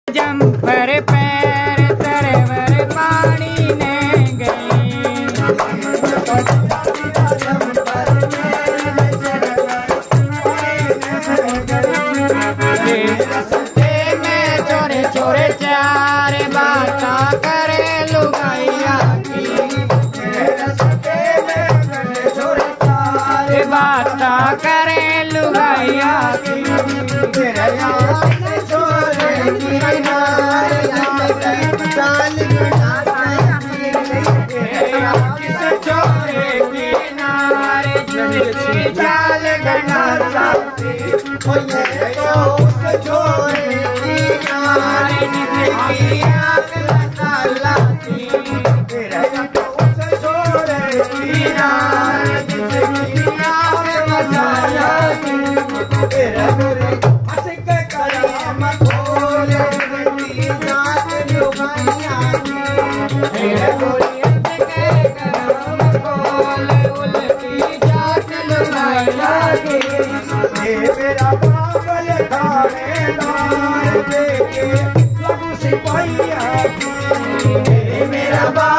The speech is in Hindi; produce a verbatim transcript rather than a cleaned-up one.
जम्पर पैर सरवर पानी ने गई। रस्ते में चोरे चोरे चार बाता करे लुगाइया की। रस्ते में चोरे चार बाता करे लुगाइया की। जाल गना साथी ओ ये तो उस छोरे की नारे की आग लगा सी। तेरा तो उस छोरे की नारे की आग लगा सी। तेरा मेरे हंस के कलम खोले की जात लुगाइया की। तेरा गोरी हंस के कलम खोले उल्टी जात लुगाइया की। ये मेरा पागल थानेदार देखे लगू सिपाहिया की। ये मेरा